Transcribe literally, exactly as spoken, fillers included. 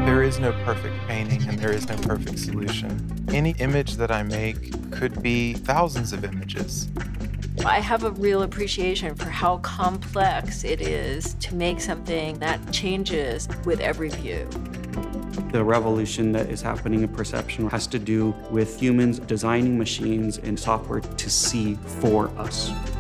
There is no perfect painting and there is no perfect solution. Any image that I make could be thousands of images. I have a real appreciation for how complex it is to make something that changes with every view. The revolution that is happening in perception has to do with humans designing machines and software to see for us.